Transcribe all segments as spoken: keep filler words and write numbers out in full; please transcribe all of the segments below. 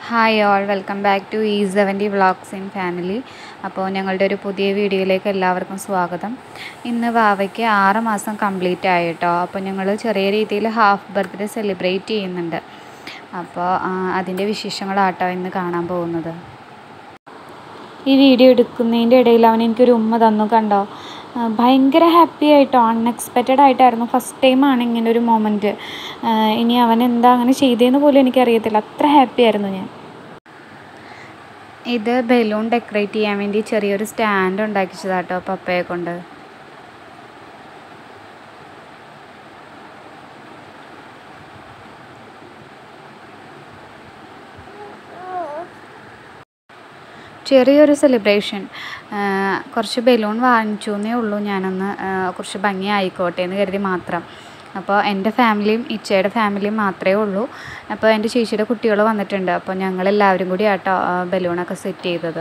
Hi all welcome back to E seventy vlogs in family. അപ്പോൾ ഞങ്ങളുടെ ഒരു പുതിയ വീഡിയോയിലേക്ക് എല്ലാവർക്കും സ്വാഗതം. ഇന്ന് വാവയ്ക്ക് ആറ് മാസം കംപ്ലീറ്റ് ആയി കേട്ടോ. അപ്പോൾ ഞങ്ങൾ ചെറിയ രീതിയിൽ ഹാഫ് ബർത്ത്ഡേ സെലിബ്രേറ്റ് ചെയ്യുന്നുണ്ട്. അപ്പോൾ അതിൻ്റെ വിശേഷങ്ങളാട്ടോ ഇന്ന് കാണാൻ പോകുന്നത്. ഈ വീഡിയോ എടുക്കുന്നതിൻ്റെ ഇടയിൽ അവൻ എനിക്കൊരു ഉമ്മ തന്നു, കണ്ടോ. ഭയങ്കര ഹാപ്പി ആയിട്ടോ, അൺഎക്സ്പെക്റ്റഡ് ആയിട്ടായിരുന്നു. ഫസ്റ്റ് ടൈമാണ് ഇങ്ങനെ ഒരു മൊമെൻറ്റ്. ഇനി അവൻ എന്താ അങ്ങനെ ചെയ്തതെന്ന് പോലും എനിക്കറിയത്തില്ല, അത്ര ഹാപ്പി ആയിരുന്നു ഞാൻ. ഇത് ബലൂൺ ഡെക്കറേറ്റ് ചെയ്യാൻ വേണ്ടി ചെറിയൊരു സ്റ്റാൻഡ് ഉണ്ടാക്കിച്ചതാട്ടോ പപ്പയെ കൊണ്ട്. ചെറിയൊരു സെലിബ്രേഷൻ, കുറച്ച് ബലൂൺ വാങ്ങിച്ചു എന്നേ ഉള്ളൂ. ഞാനൊന്ന് കുറച്ച് ഭംഗി ആയിക്കോട്ടെ എന്ന് കരുതി മാത്രം. അപ്പോൾ എൻ്റെ ഫാമിലിയും ഇച്ചയുടെ ഫാമിലിയും മാത്രമേ ഉള്ളൂ. അപ്പോൾ എൻ്റെ ചേച്ചിയുടെ കുട്ടികൾ വന്നിട്ടുണ്ട്. അപ്പോൾ ഞങ്ങളെല്ലാവരും കൂടി ആട്ടോ ബലൂണൊക്കെ സെറ്റ് ചെയ്തത്.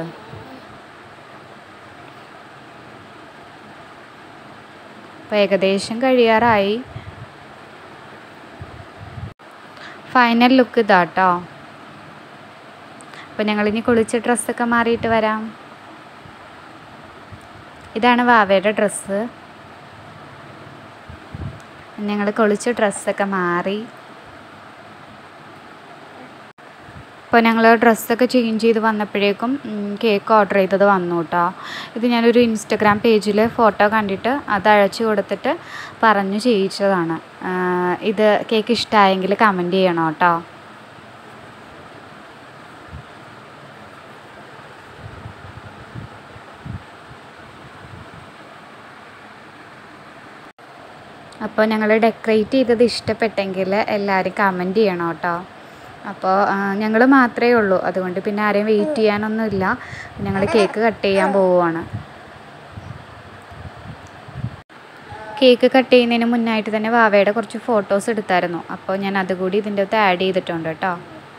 അപ്പോൾ ഏകദേശം കഴിയാറായി. ഫൈനൽ ലുക്ക് ഇതാട്ടോ. അപ്പോൾ ഞങ്ങളിനി കുളിച്ച് ഡ്രസ്സൊക്കെ മാറിയിട്ട് വരാം. ഇതാണ് വാവയുടെ ഡ്രസ്സ്. ഞങ്ങൾ കുളിച്ച് ഡ്രസ്സൊക്കെ മാറി. അപ്പോൾ ഞങ്ങൾ ഡ്രസ്സൊക്കെ ചേഞ്ച് ചെയ്ത് വന്നപ്പോഴേക്കും കേക്ക് ഓർഡർ ചെയ്തത് വന്നു കേട്ടോ. ഇത് ഞാനൊരു ഇൻസ്റ്റഗ്രാം പേജിൽ ഫോട്ടോ കണ്ടിട്ട് അത് അയച്ചു കൊടുത്തിട്ട് പറഞ്ഞു ചെയ്യിച്ചതാണ്. ഇത് കേക്ക് ഇഷ്ടമായെങ്കിൽ കമൻറ്റ് ചെയ്യണം കേട്ടോ. അപ്പോൾ ഞങ്ങൾ ഡെക്കറേറ്റ് ചെയ്തത് ഇഷ്ടപ്പെട്ടെങ്കിൽ എല്ലാവരും കമൻറ്റ് ചെയ്യണം കേട്ടോ. അപ്പോൾ ഞങ്ങൾ മാത്രമേ ഉള്ളൂ, അതുകൊണ്ട് പിന്നെ ആരെയും വെയിറ്റ് ചെയ്യാനൊന്നുമില്ല. ഞങ്ങൾ കേക്ക് കട്ട് ചെയ്യാൻ പോവുകയാണ്. കേക്ക് കട്ട് ചെയ്യുന്നതിന് മുന്നായിട്ട് തന്നെ വാവയുടെ കുറച്ച് ഫോട്ടോസ് എടുത്തായിരുന്നു. അപ്പോൾ ഞാൻ അതുകൂടി ഇതിൻ്റെ അകത്ത് ആഡ് ചെയ്തിട്ടുണ്ട് കേട്ടോ.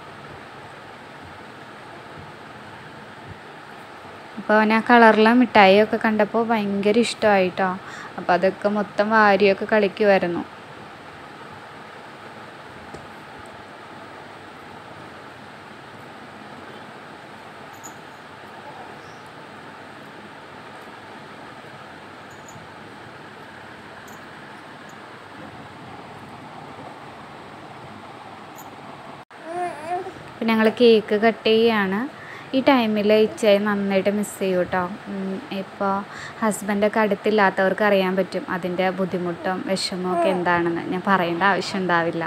അപ്പോൾ അവൻ ആ കളറിലെ മിഠായിയൊക്കെ കണ്ടപ്പോൾ ഭയങ്കര ഇഷ്ടമായിട്ടോ. അപ്പോൾ അതൊക്കെ മൊത്തം വാരിയൊക്കെ കളിക്കുമായിരുന്നു. അപ്പോൾ ഞങ്ങൾ കേക്ക് കട്ട് ചെയ്യുകയാണ്. ഈ ടൈമിൽ ഇച്ചയെ നന്നായിട്ട് മിസ് ചെയ്യും കേട്ടോ. ഇപ്പോൾ ഹസ്ബൻഡൊക്കെ അടുത്തില്ലാത്തവർക്ക് അറിയാൻ പറ്റും അതിൻ്റെ ബുദ്ധിമുട്ടും വിഷമവും ഒക്കെ എന്താണെന്ന്. ഞാൻ പറയേണ്ട ആവശ്യം ഉണ്ടാവില്ല.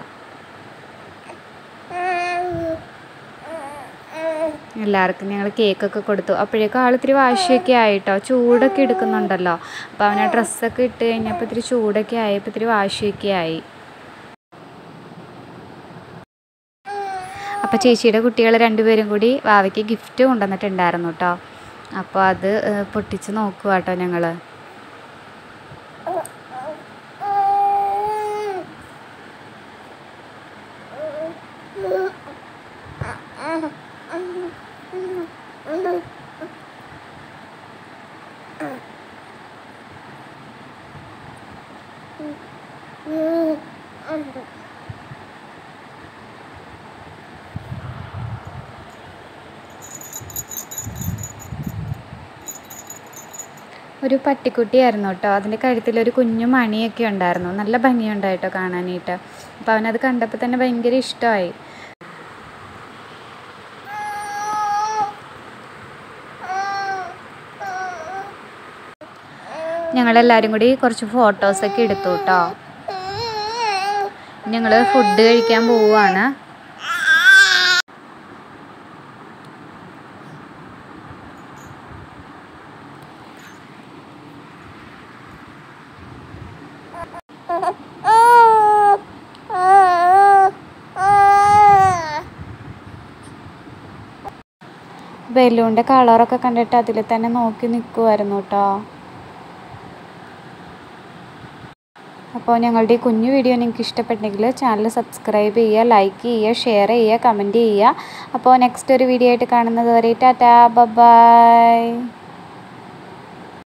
എല്ലാവർക്കും ഞങ്ങൾ കേക്കൊക്കെ കൊടുത്തു. അപ്പോഴേക്കും ആൾ ഇത്തിരി വാശിയൊക്കെ ആയിട്ടോ. ചൂടൊക്കെ എടുക്കുന്നുണ്ടല്ലോ. അപ്പോൾ അവനെ ഡ്രസ്സൊക്കെ ഇട്ട് കഴിഞ്ഞപ്പോൾ ഇത്തിരി ചൂടൊക്കെ ആയപ്പോൾ ഇത്തിരി വാശിയൊക്കെ ആയി. അപ്പോൾ ചേച്ചിയുടെ കുട്ടികൾ രണ്ടുപേരും കൂടി വാവയ്ക്ക് ഗിഫ്റ്റ് കൊണ്ടുവന്നിട്ടുണ്ടായിരുന്നു കേട്ടോ. അപ്പോൾ അത് പൊട്ടിച്ച് നോക്കുക കേട്ടോ ഞങ്ങൾ. ഒരു പട്ടിക്കുട്ടിയായിരുന്നു കേട്ടോ. അതിൻ്റെ കഴുത്തിലൊരു കുഞ്ഞു മണിയൊക്കെ ഉണ്ടായിരുന്നു. നല്ല ഭംഗിയുണ്ടായിട്ടോ കാണാനായിട്ട്. അപ്പോൾ അവനത് കണ്ടപ്പോൾ തന്നെ ഭയങ്കര ഇഷ്ടമായി. ഞങ്ങളെല്ലാവരും കൂടി കുറച്ച് ഫോട്ടോസൊക്കെ എടുത്തു കേട്ടോ. ഞങ്ങൾ ഫുഡ് കഴിക്കാൻ പോവുകയാണ്. ബലൂണിൻ്റെ കളറൊക്കെ കണ്ടിട്ട് അതിൽ തന്നെ നോക്കി നിൽക്കുമായിരുന്നു കേട്ടോ. അപ്പോൾ ഞങ്ങളുടെ ഈ കുഞ്ഞു വീഡിയോ നിങ്ങൾക്ക് ഇഷ്ടപ്പെട്ടെങ്കിൽ ചാനൽ സബ്സ്ക്രൈബ് ചെയ്യുക, ലൈക്ക് ചെയ്യുക, ഷെയർ ചെയ്യുക, കമൻറ്റ് ചെയ്യുക. അപ്പോൾ നെക്സ്റ്റ് ഒരു വീഡിയോ ആയിട്ട് കാണുന്നത് വരെ ടാറ്റാ ബൈ.